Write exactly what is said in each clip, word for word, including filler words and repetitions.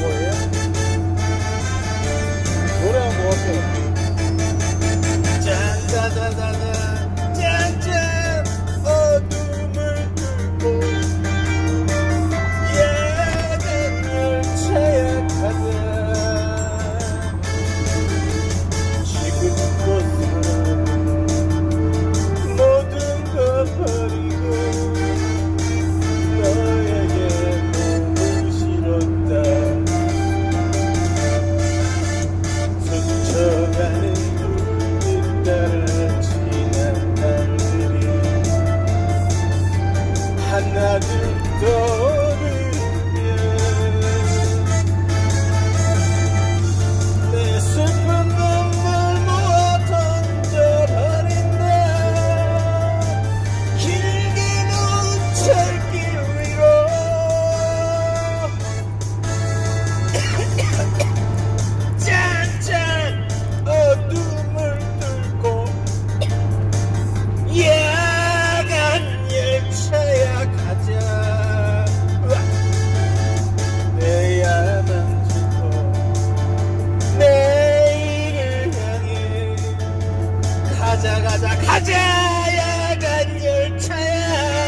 거예요? 노래 한번 할게요. 짠짜자자자 짠짠 어둠을 뚫고 야간 열차야 가자 지금껏 모든 걸 버리고 너에게 몸을 실었다 스쳐가는 불빛 따라 지난 날들이 하나둘 떠오르면 내 슬픈 눈물 모아 던져버린다 길게 놓은 철길 위로 짠짠 어둠을 뚫고 야간 열차야 가자 으악. 내 야망 짚어 내일을 향해 가자 가자 가자 야간 열차야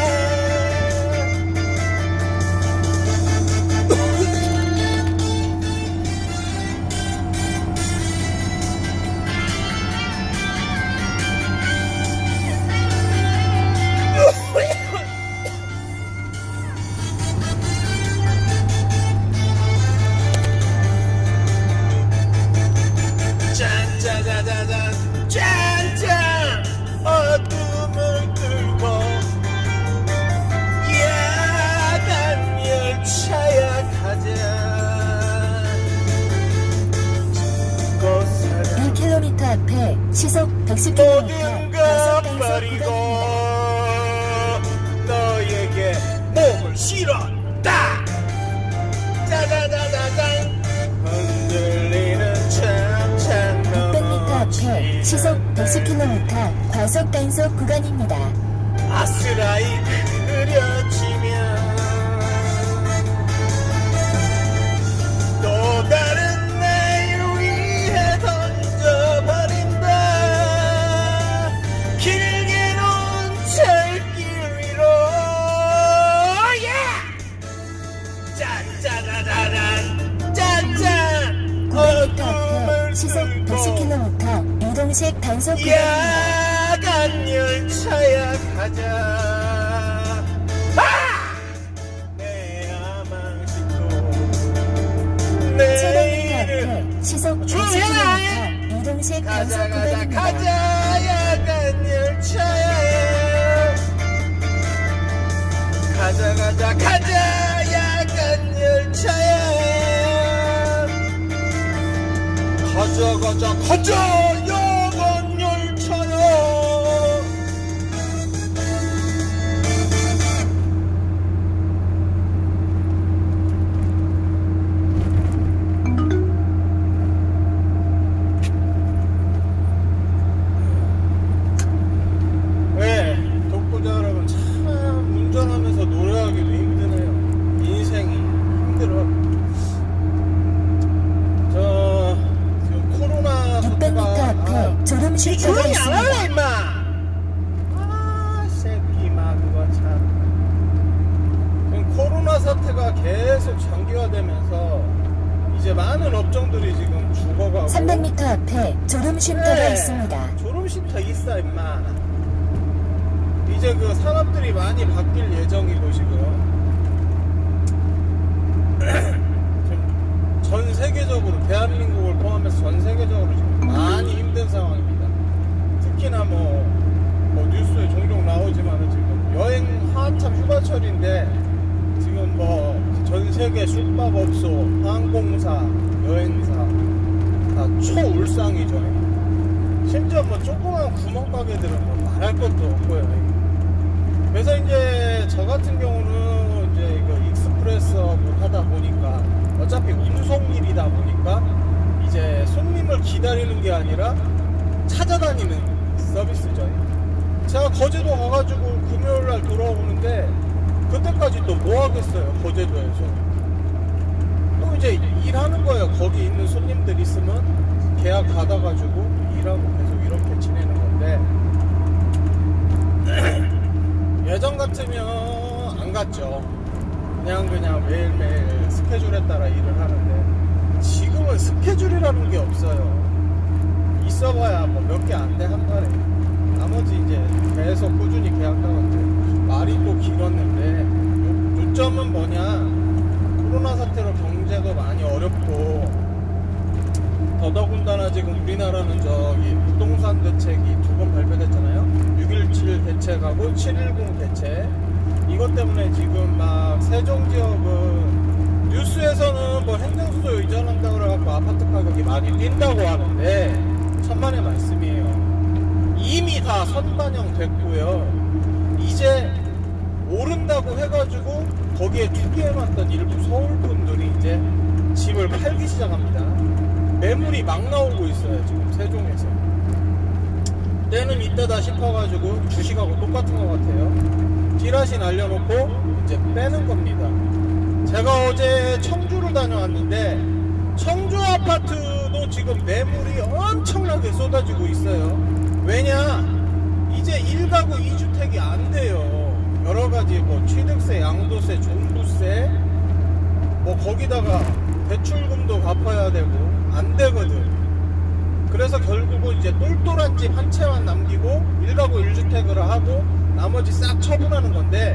짠짜자자잔 짠짠 어둠을 뚫고 야간 열차야 가자 일 킬로미터 앞에 시속 백십 킬로미터 모든 과속 것 단속 버리고 구간입니다. 너에게 몸을 실었다 짜자자자잔 흔들리는 차창 육백 미터 앞에 시속 백십 킬로미터 과속 단속 구간입니다. 아스라이 그려지면 또 다른 내일 위해 던져버린다 길게 놓은 철길 위로 짠짜자자잔 짠짠 구백 미터 어둠을 앞에 시속 백십 뚫고 킬로미터 이동식 단속 구간입니다. 야간 열차야 가자 아! 내 야망 싣고 칠백 미터 내일을 앞에 시속 백십 킬로미터 이동식 단속 가자 가자 구간입니다. 가자 야간 열차야 가자 가자 가자 야간 열차야 가자 가자 가자 야간 열차야 네, 독보자 여러분 참 운전하면서 노래하기도 힘드네요. 인생이 힘들어. 저 지금 코로나 육백 미터 사태가 앞에 졸음 쉼터가 조용히 안 할래 있습니다. 임마. 아 새끼 마 그거 참. 지금 코로나 사태가 계속 장기화되면서 이제 많은 업종들이 지금 죽어가고 삼백 미터 앞에 졸음 쉼터가 그래, 있습니다. 졸음쉼터 있어 임마. 이제 그 산업들이 많이 바뀔 예정이고 지금 전 세계적으로 대한민국을 포함해서 전 세계적으로 지금 많이 힘든 상황입니다. 특히나 뭐, 뭐 뉴스에 종종 나오지만은 지금 여행 한참 휴가철인데 지금 뭐 전 세계 숙박업소, 항공사, 여행사 다 초울상이죠. 심지어 뭐 조그만 구멍가게들은 뭐 말할 것도 없고요. 그래서 이제 저 같은 경우는 이제 이거 익스프레스업을 하다 보니까 어차피 운송일이다 보니까 이제 손님을 기다리는 게 아니라 찾아다니는 서비스죠. 제가 거제도 가가지고 금요일날 돌아오는데 그때까지 또 뭐 하겠어요. 거제도에서 또 이제 일하는 거예요. 거기 있는 손님들 있으면 계약 받아가지고 일하고 계속 이렇게 지내는 건데 예전 같으면 안 갔죠. 그냥 그냥 매일매일 스케줄에 따라 일을 하는데 지금은 스케줄이라는 게 없어요. 있어봐야 뭐 몇 개 안 돼 한 달에. 나머지 이제 계속 꾸준히 계약하는데 말이 또 길었는데 요, 요점은 뭐냐, 코로나 사태로 경제도 많이 어렵고 더더군다나 지금 우리나라는 저기 부동산 대책이 두 번 발표됐잖아요. 육일칠 대책하고 칠일공 대책. 이것 때문에 지금 막 세종 지역은 뉴스에서는 뭐 행정수도 이전한다고 그래갖고 아파트 가격이 많이 뛴다고 하는데 천만의 말씀이에요. 이미 다 선반영 됐고요. 이제 오른다고 해가지고 거기에 투기해놨던 일부 서울분들이 이제 집을 팔기 시작합니다. 매물이 막 나오고 있어요. 지금 세종에서. 때는 이때다 싶어가지고 주식하고 똑같은 것 같아요. 찌라시 날려놓고 이제 빼는 겁니다. 제가 어제 청주를 다녀왔는데 청주 아파트도 지금 매물이 엄청나게 쏟아지고 있어요. 왜냐, 이제 일 가구 이 주택이 안 돼요. 여러가지 뭐 취득세, 양도세, 종부세 뭐 거기다가 대출금도 갚아야 되고 안 되거든. 그래서 결국은 이제 똘똘한 집 한 채만 남기고 일 가구 일 주택을 하고 나머지 싹 처분하는 건데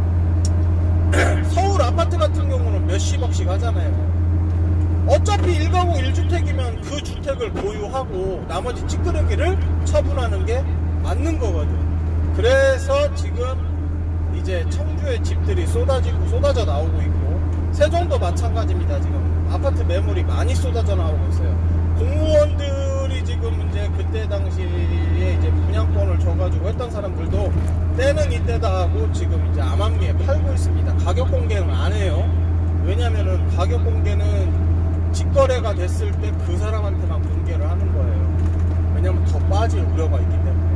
서울 아파트 같은 경우는 몇십억씩 하잖아요. 어차피 일 가구 일 주택이면 그 주택을 보유하고 나머지 찌끄러기를 처분하는 게 맞는 거거든. 그래서 지금 이제 청주의 집들이 쏟아지고 쏟아져 나오고 있고 세종도 마찬가지입니다. 지금 아파트 매물이 많이 쏟아져 나오고 있어요. 공무원들이 지금 이제 그때 당시에 이제 분양권을 줘가지고 했던 사람들도 때는 이때다 하고 지금 이제 암암리에 팔고 있습니다. 가격 공개는 안 해요. 왜냐면은 가격 공개는 직거래가 됐을 때 그 사람한테만 공개를 하는 거예요. 왜냐면 더 빠질 우려가 있기 때문에.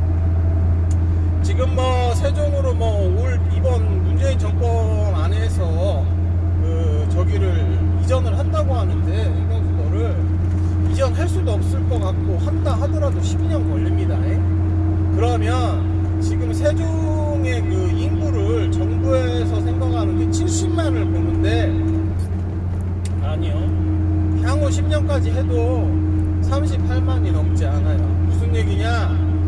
지금 뭐 세종으로 뭐 올 이번 문재인 정권 안에서 그 저기를 이전을 한다고 하는데 행정수도를 이전할 수도 없을 것 같고 한다 하더라도 십이 년 걸립니다. 그러면 지금 세종의 그 인구를 정부에서 생각하는 게 칠십만을 보는데 아니요, 향후 십 년까지 해도 삼십팔만이 넘지 않아요. 무슨 얘기냐,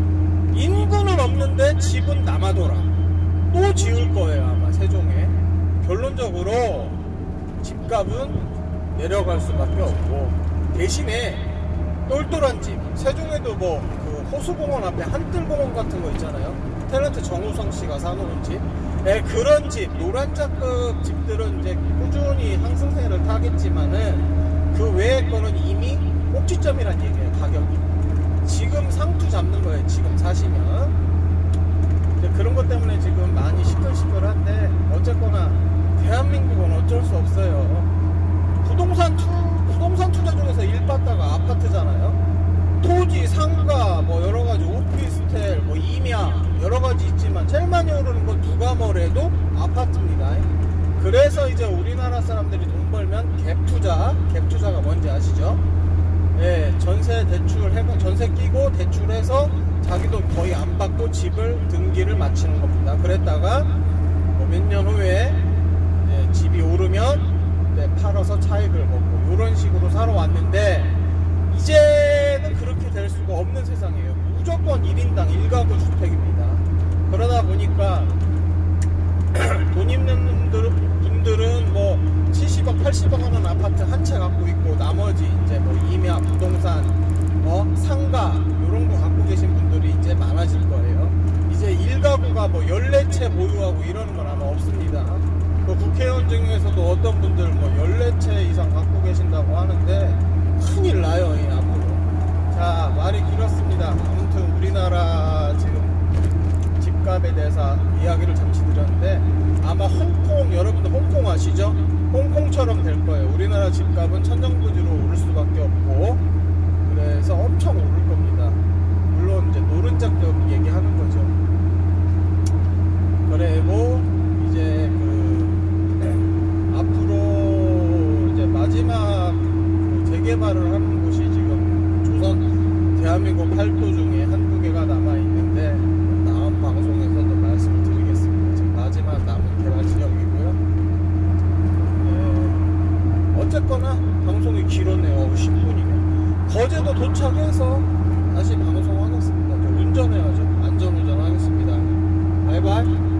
인구는 없는데 집은 남아돌아. 또 지을 거예요 아마 세종에. 결론적으로 집값은 내려갈 수밖에 없고 대신에 똘똘한 집, 세종에도 뭐 그 호수공원 앞에 한뜰공원 같은 거 있잖아요. 탤런트 정우성 씨가 사놓은 집, 네, 그런 집, 노란자급 집들은 이제 꾸준히 상승세를 타겠지만은 그 외의 거는 이미 꼭지점이란 얘기예요. 가격이 지금 상투 잡는 거예요. 지금 사시면 이제 그런 것 때문에 지금 많이 시끌시끌한데 어쨌거나 대한민국은 어쩔 수 없어요. 부동산 투 부동산 투자 중에서 일 받다가 아파트잖아요. 토지, 상가, 뭐 여러가지 오피스텔, 뭐 임야 여러가지 있지만 제일 많이 오르는 건 누가 뭐래도 아파트입니다. 그래서 이제 우리나라 사람들이 돈 벌면 갭투자, 갭투자가 뭔지 아시죠? 예, 전세 대출 해가 전세 끼고 대출해서 자기 돈 거의 안 받고 집을 등기를 마치는 겁니다. 그랬다가 뭐 몇 년 후에 예, 집이 오르면 네, 팔아서 차익을 먹고 이런 식으로 살아왔는데 이제는 그렇게 될 수가 없는 세상이에요. 무조건 일 인당 일 가구 주택입니다. 그러다 보니까 돈 있는 분들은 뭐 칠십억, 팔십억 하는 아파트 한 채 갖고 있고 나머지 이제 뭐 임야, 부동산, 어, 상가 이런 거 갖고 계신 분들이 이제 많아질 거예요. 이제 일 가구가 뭐 열네 채 보유하고 이러는 건 아마 없습니다. 그 국회의원 중에서도 어떤 분들 뭐 열네 채 이상 갖고 계신다고 하는데 큰일 나요, 이 앞으로. 자, 말이 길었습니다. 아무튼 우리나라 지금 집값에 대해서 이야기를 잠시 드렸는데 아마 홍콩, 여러분들 홍콩 아시죠? 홍콩처럼 될 거예요. 우리나라 집값은 천정부지로 오를 수밖에 없고 그래서 엄청 오를 겁니다. 물론 이제 노른자급 얘기하는 거죠. 그리고 이제 그 네, 앞으로 이제 마지막 거제도 도착해서 다시 방송하겠습니다. 저 운전해야죠. 안전운전 하겠습니다. 바이바이.